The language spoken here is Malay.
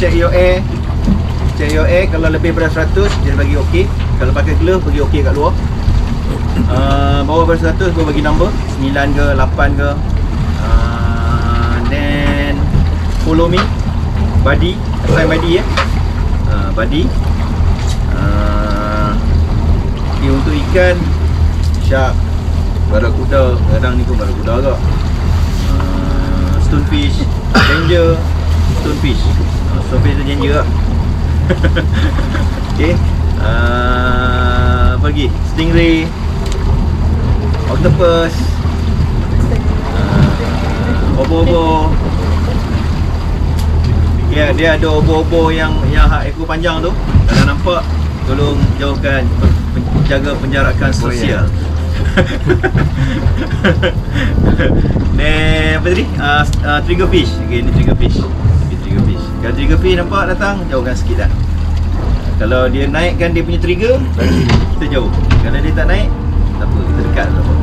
check your air. Check your air, kalau lebih daripada 100 dia bagi okey. Kalau pakai glove bagi okey kat luar. Bawah daripada 100 gua bagi number 9 ke 8 ke. Then follow me. Body, assign body ya. Body. Okay, untuk ikan shark, barakuda, kadang ni pun barakuda agak. Stonefish, danger, stonefish. Stonefish tu danger lah. Okay. Apa lagi? Stingray, octopus, obo-obo. Ya, dia ada obo-obo yang ekor panjang tu. Kalau nampak, tolong jauhkan, jaga penjarakan sosial. Ni apa tadi? Triggerfish. Okay, ni triggerfish. Triggerfish. Kalau triggerfish nampak datang, jauhkan sikit dah. Kalau dia naikkan dia punya trigger, kita jauh. Kalau dia tak naik, tak apa, kita dekat.